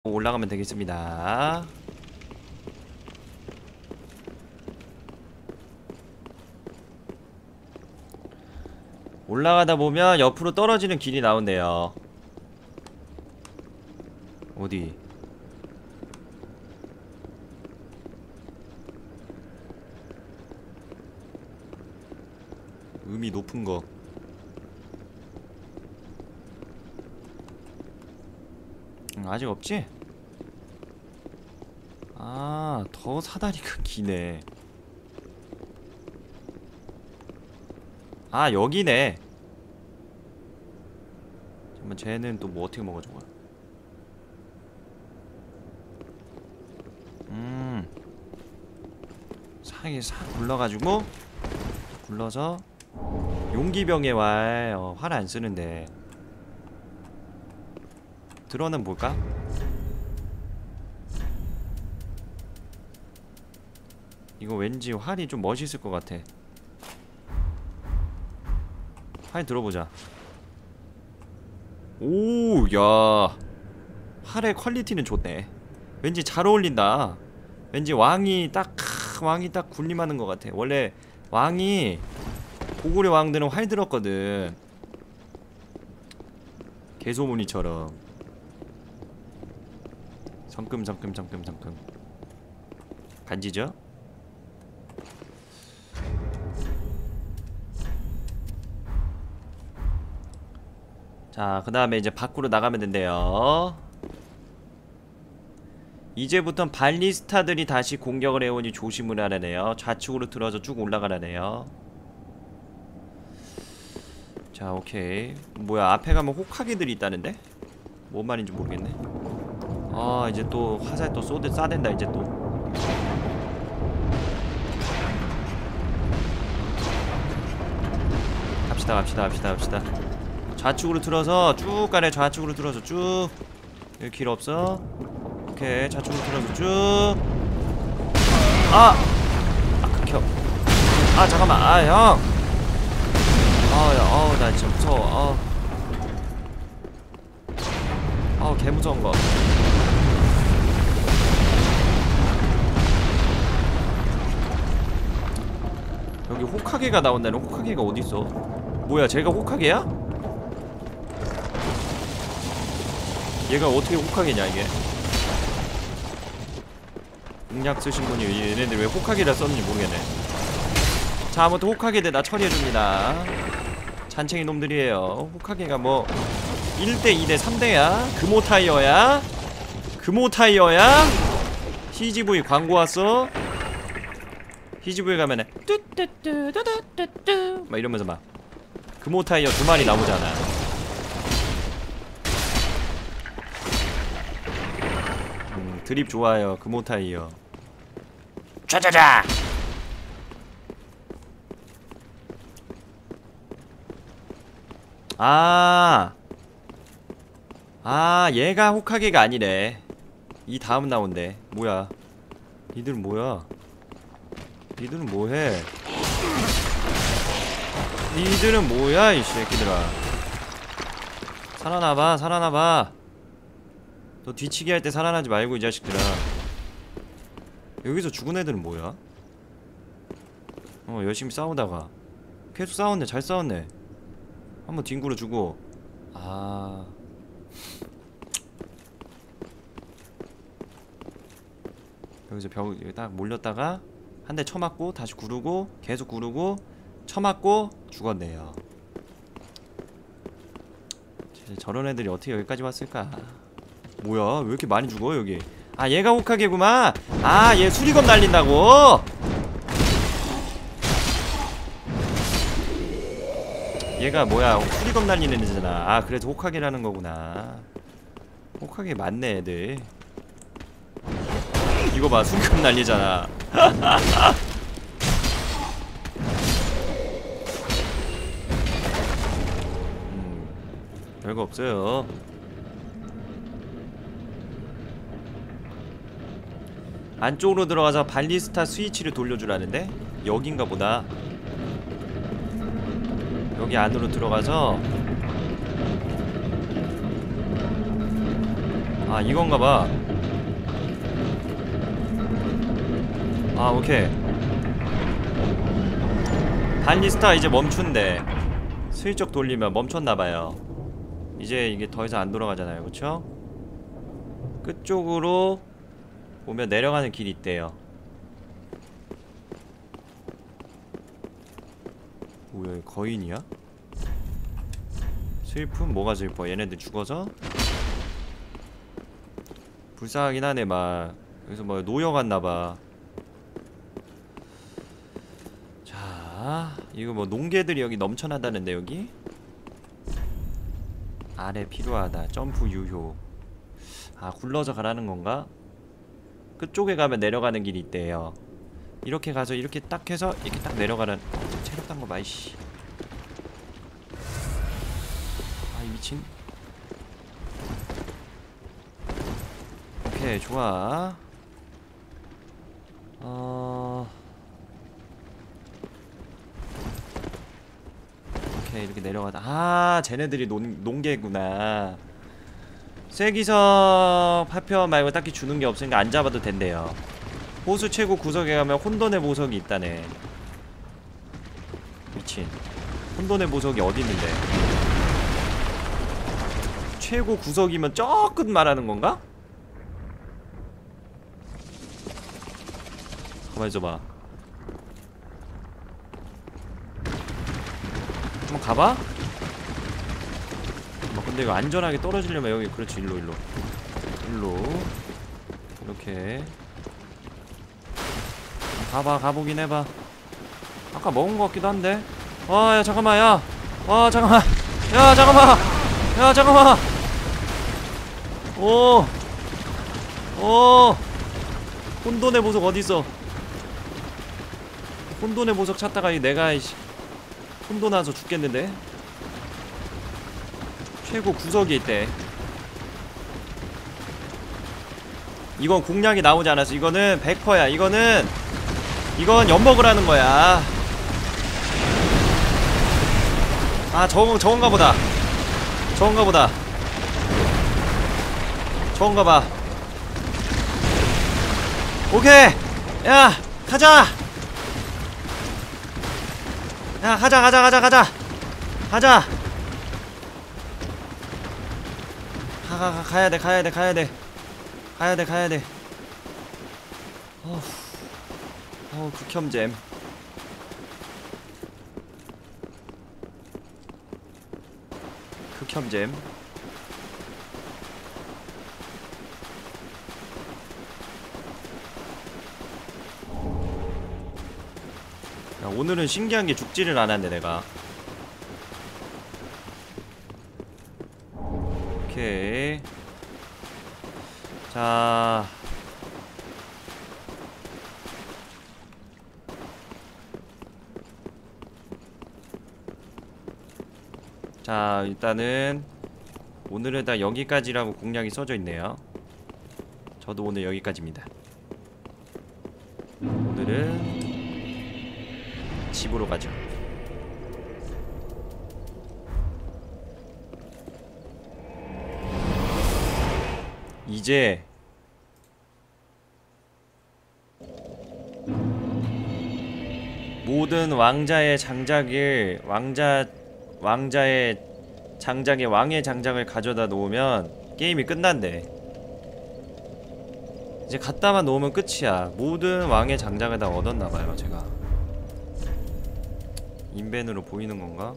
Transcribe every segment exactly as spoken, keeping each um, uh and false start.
올라가면 되겠습니다. 올라가다 보면 옆으로 떨어지는 길이 나온대요. 어디? 음이 높은 거. 응, 아직 없지? 아, 더 사다리가 기네. 아, 여기네. 잠깐만, 쟤는 또 뭐 어떻게 먹어준 거야? 음, 사이에 싹 굴러가지고 굴러서 용기병의 활. 어, 활 안 쓰는데. 들어는 볼까? 이거 왠지 활이 좀 멋있을 것 같아. 활 들어보자. 오, 야, 활의 퀄리티는 좋네. 왠지 잘 어울린다. 왠지 왕이 딱 왕이 딱 군림하는 것 같아. 원래 왕이 고구려 왕들은 활 들었거든. 개소문이처럼. 성금 성금 성금 성금. 간지죠? 자, 그 다음에 이제 밖으로 나가면 된대요. 이제부턴 발리스타들이 다시 공격을 해오니 조심을 하라네요. 좌측으로 들어서 쭉 올라가라네요. 자, 오케이. 뭐야, 앞에 가면 호카게들이 있다는데? 뭔 말인지 모르겠네. 아, 이제 또 화살 또 쏘대 쏴댄다 이제 또. 갑시다 갑시다 갑시다 갑시다. 좌측으로 틀어서 쭉 가래. 좌측으로 틀어서 쭉. 여기 길 없어. 오케이, 좌측으로 틀어서 쭉. 아! 아, 극혐. 아, 잠깐만. 아, 형! 아, 야, 어우, 나 진짜 무서워. 어우. 어우, 개 무서운 거. 여기 호카게가 나온다는. 호카게가 어딨어? 뭐야, 쟤가 호카게야? 얘가 어떻게 호카게냐 이게. 공략 쓰신 분이 얘네들 왜 호카게라 썼는지 모르겠네. 자, 아무튼 호카게들 나 처리해줍니다. 잔챙이 놈들이에요. 호카게가 뭐 일 대 이 대 삼 대야? 금호 타이어야? 금호 타이어야? 씨지브이 광고 왔어? 씨지브이 가면은 뚜뚜뚜뚜뚜뚜 막 이러면서 막 금호 타이어 두 마리 나오잖아. 음, 드립 좋아요. 금호 타이어. 짜자자. 아, 아, 얘가 호카게가 아니래. 이 다음 나온대. 뭐야? 니들은 뭐야? 니들은 뭐해? 니들은 뭐야 이 새끼들아. 살아나봐, 살아나봐. 너 뒤치기 할 때 살아나지 말고 이 자식들아. 여기서 죽은 애들은 뭐야? 어, 열심히 싸우다가 계속 싸웠네. 잘 싸웠네. 한번 뒹굴어 주고. 아, 여기서 벽 딱 몰렸다가 한 대 쳐맞고 다시 구르고 계속 구르고 쳐맞고 죽었네요. 저런 애들이 어떻게 여기까지 왔을까? 뭐야, 왜 이렇게 많이 죽어 여기? 아, 얘가 호카게구만. 아, 얘 수리검 날린다고? 얘가 뭐야, 수리검 날리는 애잖아. 아, 그래서 호카게라는 거구나. 호카게 맞네 애들. 이거 봐, 수리검 날리잖아. 음, 별거 없어요. 안쪽으로 들어가서 발리스타 스위치를 돌려주라는데? 여긴가 보다. 여기 안으로 들어가서 아 이건가봐. 아 오케이. 발리스타 이제 멈춘대. 슬쩍 돌리면 멈췄나봐요. 이제 이게 더 이상 안 돌아가잖아요, 그쵸? 끝쪽으로 보면 내려가는 길이 있대요. 뭐야, 거인이야? 슬픔? 뭐가 슬퍼? 얘네들 죽어서? 불쌍하긴 하네. 막 여기서 뭐 노여갔나봐. 자, 이거 뭐 농개들이 여기 넘쳐난다는데. 여기? 아래 필요하다. 점프 유효. 아, 굴러서 가라는 건가? 끝쪽에 가면 내려가는 길이 있대요. 이렇게 가서 이렇게 딱 해서 이렇게 딱 내려가는. 어, 체력 딴 거 마이씨. 아, 이 미친. 오케이, 좋아. 어... 오케이, 이렇게 내려가다. 아, 쟤네들이 논, 농개구나. 쐐기석 파편 말고 딱히 주는 게 없으니까 안 잡아도 된대요. 호수 최고 구석에 가면 혼돈의 보석이 있다네. 미친. 혼돈의 보석이 어디 있는데? 최고 구석이면 저 끝 말하는 건가? 가만히 있어봐. 한번 가봐? 뭐 근데 이거 안전하게 떨어지려면 여기, 그렇지, 일로 일로 일로 이렇게 가봐. 가보긴 해봐. 아까 먹은 것 같기도 한데. 아, 야 잠깐만. 야, 아 잠깐만. 야 잠깐만. 야 잠깐만. 오, 오, 혼돈의 보석 어딨어? 혼돈의 보석 찾다가 이 내가 이씨 혼돈 와서 죽겠는데? 최고 구석이 있대. 이건 공략이 나오지 않았어. 이거는 백 퍼센트야. 이거는 이건 엿먹으라는 거야. 아, 저건, 저건가 보다. 저건가 보다. 저건가 봐. 오케이! 야! 가자! 야, 가자, 가자, 가자, 가자! 가자! 가, 가, 가, 가야 돼, 가야 돼, 가야 돼. 가야 돼, 가야 돼. 어후. 어우, 극혐잼. 극혐잼. 야, 오늘은 신기한 게 죽지를 않았네, 내가. 오케이. 자. 자, 일단은 오늘은 다 여기까지라고 공략이 써져 있네요. 저도 오늘 여기까지입니다. 오늘은 집으로 가죠. 이제 모든 왕자의 장작을 왕자 왕자의 장작에 왕의 장작을 가져다 놓으면 게임이 끝난대. 이제 갖다만 놓으면 끝이야. 모든 왕의 장작을 다 얻었나봐요. 제가 인벤으로 보이는 건가?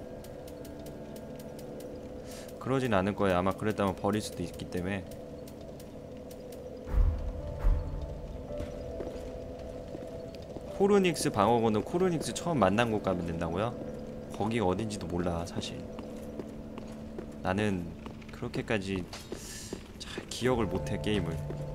그러진 않을 거야. 아마 그랬다면 버릴 수도 있기 때문에. 코르닉스 방어구는 코르닉스 처음 만난 곳 가면 된다고요? 거기가 어딘지도 몰라 사실. 나는 그렇게까지 잘 기억을 못해 게임을.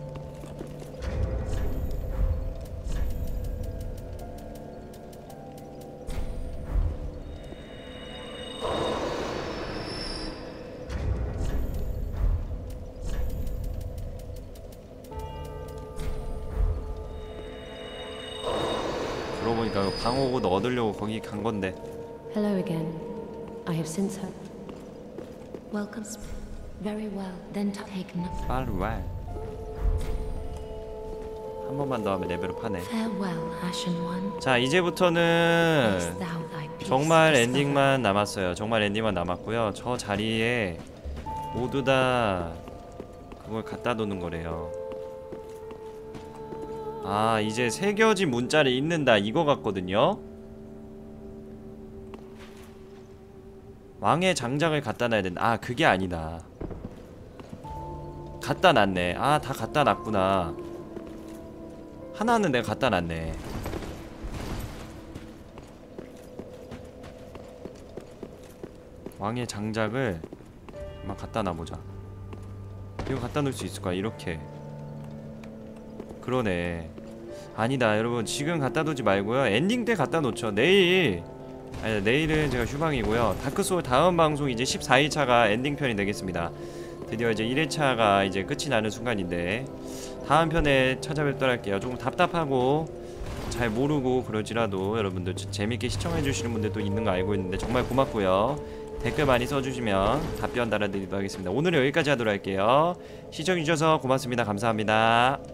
그러고 보니까 방어구도 얻으려고 거기 간 건데. Hello again. I have since heard. Welcome. Very well, then take no. Farewell. 한 번만 더 하면 레벨업 하네. Farewell, Ashen One. 자, 이제부터는 Thou thy peace 정말 discover. 엔딩만 남았어요. 정말 엔딩만 남았고요. 저 자리에 모두 다 그걸 갖다 놓는 거래요. 아, 이제 새겨진 문자를 읽는다 이거 같거든요. 왕의 장작을 갖다 놔야 된다. 아, 그게 아니다. 갖다 놨네. 아, 다 갖다 놨구나. 하나는 내가 갖다 놨네. 왕의 장작을 막 갖다 놔보자. 이거 갖다 놓을 수 있을 거야. 이렇게. 그러네. 아니다 여러분, 지금 갖다 놓지 말고요. 엔딩 때 갖다 놓죠. 내일, 아니 내일은 제가 휴방이고요. 다크소울 다음 방송 이제 십사 일차가 엔딩편이 되겠습니다. 드디어 이제 일 회차가 이제 끝이 나는 순간인데 다음 편에 찾아뵙도록 할게요. 조금 답답하고 잘 모르고 그러지라도 여러분들 재밌게 시청해주시는 분들도 있는 거 알고 있는데 정말 고맙고요. 댓글 많이 써주시면 답변 달아드리도록 하겠습니다. 오늘은 여기까지 하도록 할게요. 시청해주셔서 고맙습니다. 감사합니다.